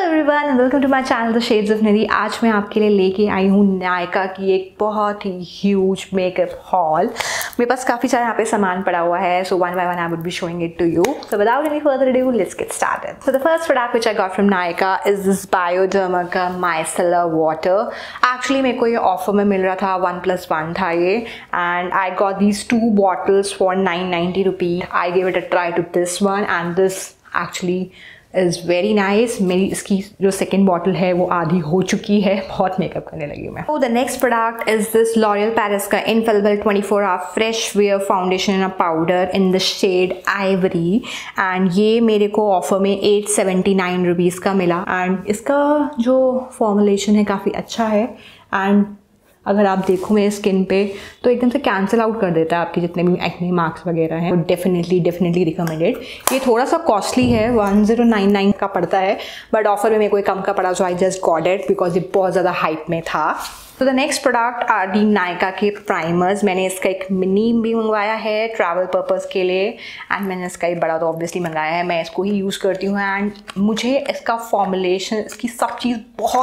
Everyone and welcome to my channel the shades of Nidhi. आज मैं आपके लिए लेके आई हूँ नायका की एक बहुत ही ह्यूज मेकअप हॉल। मेरे पास काफ़ी सारा यहाँ पे सामान पड़ा हुआ है, so one by one I would be showing it to you. So without any further ado let's get started. So the first product which I got from Nykaa is this Bioderma का माइसेलर वाटर। एक्चुअली मेरे को ये offer में मिल रहा था, 1+1 था ये, and I got these 2 bottles for 990 rupees. I give it a try to this one and this actually is very nice. मेरी इसकी जो सेकेंड बॉटल है वो आधी हो चुकी है, बहुत मेकअप करने लगी मैं। तो the next product is this L'Oreal Paris का infallible 24 hour fresh wear foundation in a powder in the shade ivory, and ये मेरे को ऑफर में 879 रुपीज़ का मिला। एंड इसका जो फॉर्मुलेशन है काफ़ी अच्छा है, एंड अगर आप देखो मेरे स्किन पे तो एकदम से कैंसिल आउट कर देता है आपके जितने भी एक्ने मार्क्स वगैरह हैं। Definitely recommended. ये थोड़ा सा कॉस्टली है, 1099 का पड़ता है, बट ऑफर में मेरे को एक कम का पड़ा, so I just got it because ये बहुत ज़्यादा हाइप में था। तो the next product are the Nykaa के प्राइमर्स। मैंने इसका एक मिनी भी मंगवाया है ट्रैवल पर्पज़ के लिए, एंड मैंने इसका एक बड़ा तो ऑब्वियसली मंगाया है। मैं इसको ही यूज़ करती हूँ एंड मुझे इसका फॉर्मुलेशन, इसकी सब चीज़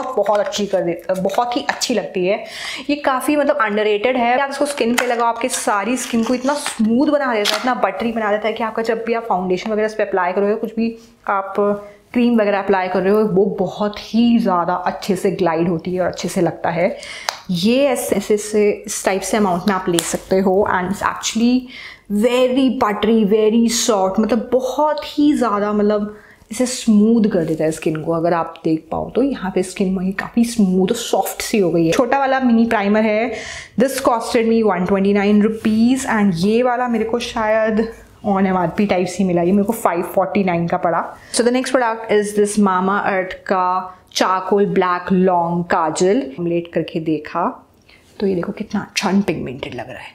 बहुत ही अच्छी लगती है। ये काफ़ी मतलब अंडररेटेड है। आप इसको स्किन पे लगाओ, आपकी सारी स्किन को इतना स्मूथ बना देता है, इतना बटरी बना देता है कि आपका जब भी आप फाउंडेशन वगैरह इस पर अप्लाई करोगे, कुछ भी आप क्रीम वगैरह अप्लाई कर रहे हो, वो बहुत ही ज़्यादा अच्छे से ग्लाइड होती है और अच्छे से लगता है। ये ऐसे से इस टाइप से अमाउंट में आप ले सकते हो, and it's actually very buttery, very soft, मतलब बहुत ही ज़्यादा मतलब इसे स्मूथ कर देता है स्किन को। अगर आप देख पाओ तो यहाँ पे स्किन में काफ़ी स्मूथ और सॉफ्ट सी हो गई है। छोटा वाला मिनी प्राइमर है, this costed me 129 rupees, and ये वाला मेरे को शायद ऑन MRP टाइप सी मिला, ये मेरे को 549 का पड़ा। So the next product is this Mamaearth का चारकोल ब्लैक लॉन्ग काजल। लेट करके देखा तो ये देखो कितना अच्छा पिगमेंटेड लग रहा है,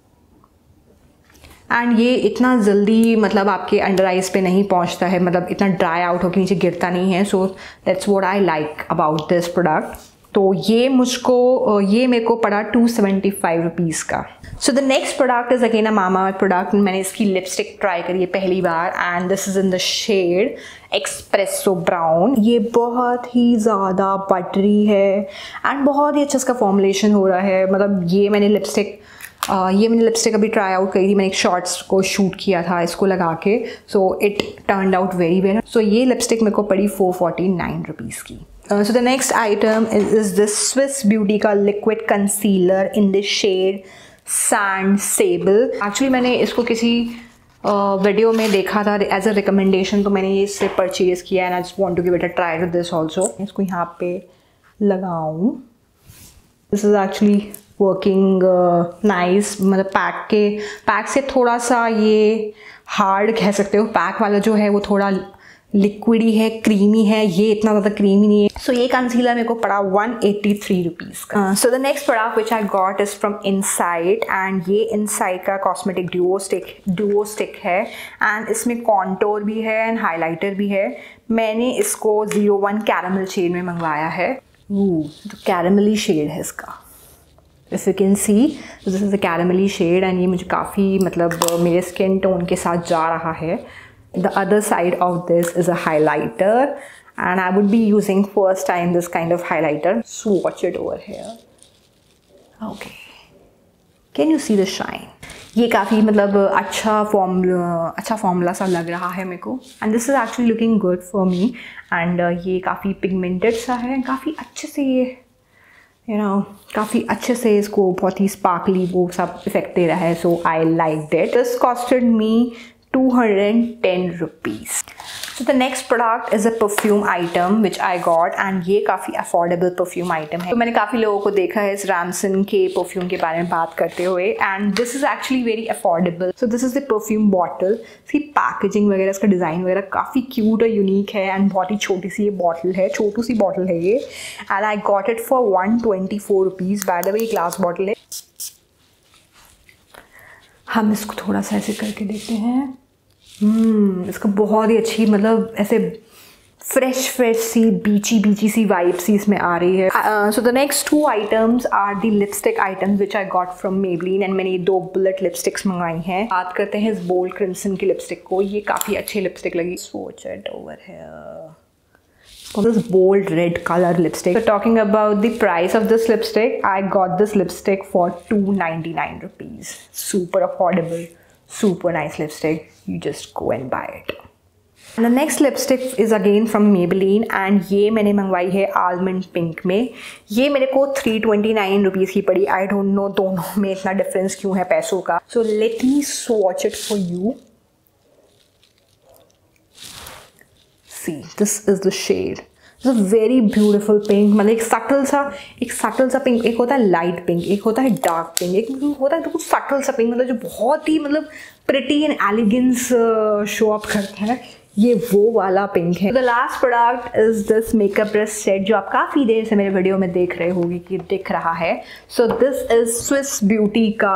एंड ये इतना जल्दी मतलब आपके अंडर आइज पे नहीं पहुंचता है, मतलब इतना ड्राई आउट होकर नीचे गिरता नहीं है। So that's what I like about this product. तो ये मेरे को पड़ा 275 रुपीज़ का। So the next product is again a Mama Earth product. मैंने इसकी लिपस्टिक ट्राई करी है पहली बार, and this is in the shade expresso brown. ये बहुत ही ज़्यादा बटरी है एंड बहुत ही अच्छा इसका फॉर्मुलेशन हो रहा है। मतलब ये मैंने लिपस्टिक अभी ट्राई आउट करी थी, मैंने एक शॉर्ट्स को शूट किया था इसको लगा के, so it turned out very well. So ये लिपस्टिक मेरे को पड़ी 449 रुपीज़ की। So the next item is this Swiss Beauty का liquid concealer in the shade Sand Sable. Actually मैंने इसको किसी वीडियो में देखा था एज अ रिकमेंडेशन, तो मैंने ये इससे परचेज किया and I just want to give it a try to this also. इसको यहाँ पे लगाऊँ। This is actually working nice. मतलब पैक से थोड़ा सा ये हार्ड कह सकते हो। पैक वाला जो है वो थोड़ा लिक्विडी है, क्रीमी है, ये इतना ज़्यादा क्रीमी नहीं है। सो ये कंसीलर मेरे को पड़ा 183 रुपीज़ का। So the next product which I got is from Insight, and ये इनसाइड का कॉस्मेटिक डुओ स्टिक है, एंड इसमें कॉन्टोर भी है एंड हाइलाइटर भी है। मैंने इसको 01 कैरामल शेड में मंगवाया है। तो कैरामली शेड है इसका, if you can see this is a caramelly shade, and ये मुझे काफ़ी मतलब मेरे स्किन टोन के साथ जा रहा है। The other side of this is a highlighter, and I would be using first time this kind of highlighter. Swatch it over here. Okay, can you see the shine? ये काफ़ी मतलब अच्छा formula सा लग रहा है मेरे को, and this is actually looking good for me, and ये काफ़ी pigmented सा है, काफ़ी अच्छे से ये काफ़ी अच्छे से इसको बहुत ही स्पार्कली वो सब इफेक्ट दे रहा है। So I liked it. This costed me 210 rupees. So the next product is a perfume item which I got, and ये काफ़ी affordable perfume item है। तो मैंने काफ़ी लोगों को देखा है इस रैमसन के परफ्यूम के बारे में बात करते हुए, and this is actually very affordable. So this is the perfume bottle. इसकी पैकेजिंग वगैरह, इसका डिज़ाइन वगैरह काफ़ी क्यूट और यूनिक है, एंड बहुत ही छोटी सी ये बॉटल है, छोटू सी बॉटल है ये, and I got it for 124 rupees. By the way glass bottle है। हम इसको थोड़ा सा ऐसे करके देखते हैं। इसका बहुत ही अच्छी मतलब ऐसे फ्रेश सी बीची सी वाइब सी इसमें आ रही है। So the next 2 items are the lipstick items which I got from Maybelline, and मैंने ये 2 बुलेट लिपस्टिक्स मंगाई हैं। बात करते हैं इस बोल्ड क्रिम्सन की लिपस्टिक को। ये काफ़ी अच्छी लिपस्टिक लगी। Swatch it over here. this bold red color lipstick. So talking about the price of this lipstick, I got this lipstick for 299 rupees. Super affordable, super nice lipstick. You just go and buy it. And the next lipstick is again from Maybelline and ये मैंने मंगवाई है almond pink में. ये मेरे को 329 rupees की पड़ी. आई डोंट नो दोनों में इतना डिफरेंस क्यों है पैसों का. So let me swatch it for you. See, this is the shade. It's a very beautiful pink. मतलब एक सटल सा पिंक. एक होता है लाइट पिंक, एक होता है डार्क पिंक, एक होता है कुछ सटल सा पिंक, मतलब जो बहुत ही मतलब pretty and elegance show up करता है. ये वो वाला पिंक है. The last product is this makeup brush set जो आप काफ़ी देर से मेरे वीडियो में देख रहे होंगे कि दिख रहा है. So this is Swiss Beauty का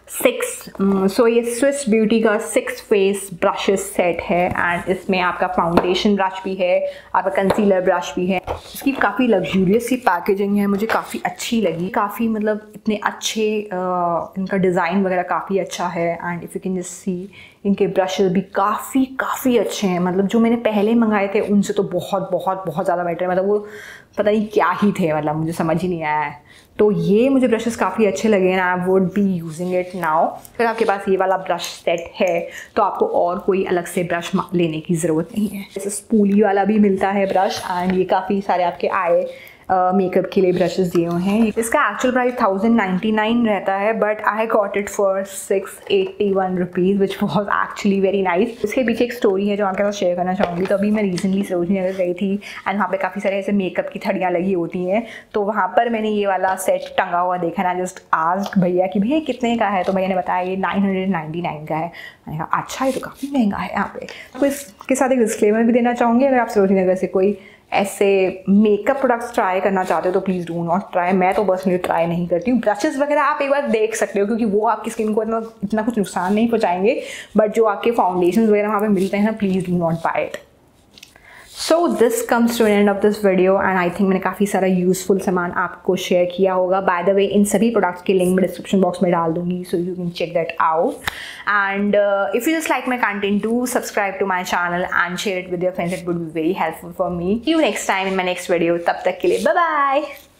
6 फेस ब्रशेस सेट है एंड इसमें आपका फाउंडेशन ब्रश भी है, आपका कंसीलर ब्रश भी है. इसकी काफ़ी लग्जूरियस सी पैकेजिंग है, मुझे काफ़ी अच्छी लगी. काफ़ी मतलब इतने अच्छे इनका डिज़ाइन वगैरह काफ़ी अच्छा है. And if you can just see इनके ब्रशेस भी काफ़ी अच्छे हैं. मतलब जो मैंने पहले मंगाए थे उनसे तो बहुत ज़्यादा बेटर है. मतलब वो पता नहीं क्या ही थे, मतलब मुझे समझ ही नहीं आया है. तो ये मुझे ब्रशेस काफ़ी अच्छे लगे and I would be using it now. अगर आपके पास ये वाला ब्रश सेट है तो आपको और कोई अलग से ब्रश लेने की ज़रूरत नहीं है. जैसे स्पूली वाला भी मिलता है ब्रश एंड ये काफ़ी सारे आपके आए मेकअप के लिए ब्रशेस दिए हुए हैं. इसका एक्चुअल प्राइस 1099 रहता है but I got it for 681 rupees which was actually very nice. इसके पीछे एक स्टोरी है जो आपके साथ शेयर करना चाहूँगी. तो अभी मैं रिसेंटली सरोजनी नगर गई थी एंड वहाँ पे काफ़ी सारे ऐसे मेकअप की थड़ियाँ लगी होती हैं. तो वहाँ पर मैंने ये वाला सेट टंगा हुआ देखा ना. जस्ट आस्क भैया कि भैया कितने का है. तो भैया ने बताया ये 999 का है. मैंने कहा अच्छा है तो काफ़ी महंगा है यहाँ पे. तो इसके साथ एक डिस्क्लेमर भी देना चाहूँगी, अगर आप सरोजनी नगर से कोई ऐसे मेकअप प्रोडक्ट्स ट्राई करना चाहते हो तो प्लीज़ डू नॉट ट्राई. मैं तो पर्सनली ट्राई नहीं करती हूँ. ब्रशेस वगैरह आप एक बार देख सकते हो क्योंकि वो आपकी स्किन को इतना कुछ नुकसान नहीं पहुँचाएंगे. बट जो आपके फाउंडेशन वगैरह वहाँ पे मिलते हैं ना, please do not buy it. So this comes to an end of this video and I think मैंने काफ़ी सारा यूजफुल सामान आपको शेयर किया होगा. बाय द वे इन सभी प्रोडक्ट्स के लिंक मैं डिस्क्रिप्शन बॉक्स में डाल दूंगी so you can check that out. And if you just like my content do subscribe to my channel and share it with your friends. It would be very helpful for me. See you next time in my next video. तब तक के लिए bye bye.